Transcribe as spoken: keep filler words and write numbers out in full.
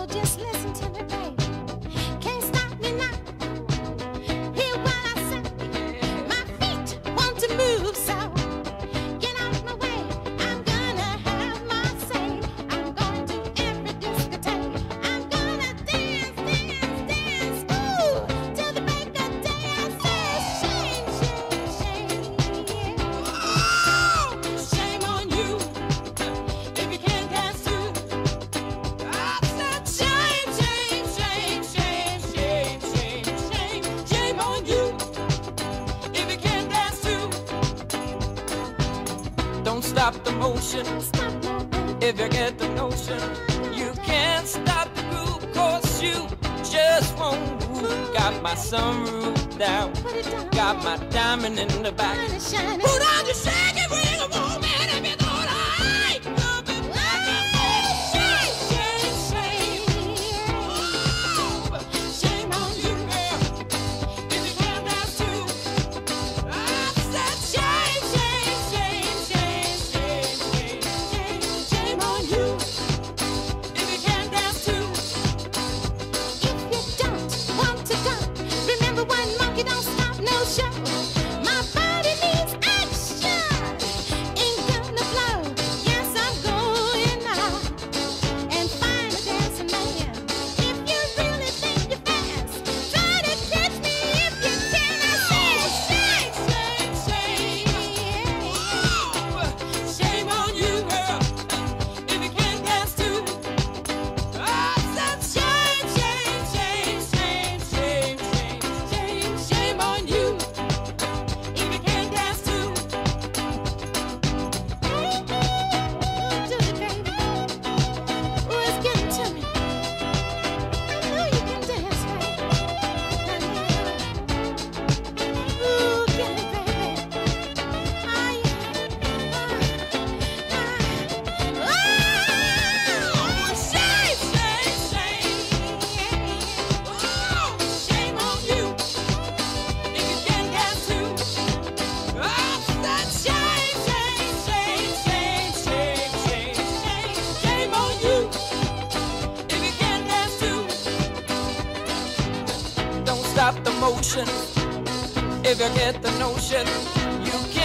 just listen to me, baby. Can't stop me now. Hear what I say. My feet want to move, so get out my way. I'm gonna have my say. I'm going to every discotheque. I'm gonna dance, dance, dance, ooh, till the break of day. I say, shame, shame, shame, oh, shame on you if you can't dance too. I said, shame, shame, shame, shame, shame, shame, shame, shame on you if you can't dance too. Don't stop the motion Stop now, baby. if you get the notion. You can't stop the groove, cause you just won't move. Got my sunroof down, Put it down. got my diamond in the back. Shine it, shine it. Put on your shaggy ring of woman if you thought I ain't coming back. Shame, shame, shame. Oh, Shame on you, girl, if you can't dance too. I said shame, shame, shame, shame, shame, shame, shame, shame on you. if you can't dance too. If you don't want to go, remember one monkey don't stop no show. My body needs action. Ain't gonna blow. Yes, I'm going out and find a dancing man. If you really think you're fast, try to catch me if you can. I say shame, shame, shame. Shame on you, girl, if you can't dance too. I said shame, shame, shame, shame, shame, shame, shame, shame on you if you can't dance too. Do it, baby. Ooh, it's getting to me. I know you can dance, baby. Ooh, get it, baby. Ah, yeah. Ah, Oh, shame, shame, shame. Oh, shame on you if you can't dance too. I said shame, shame, shame, shame, shame, shame, shame, shame on you if you can't dance too. Don't stop the motion if you get the notion. You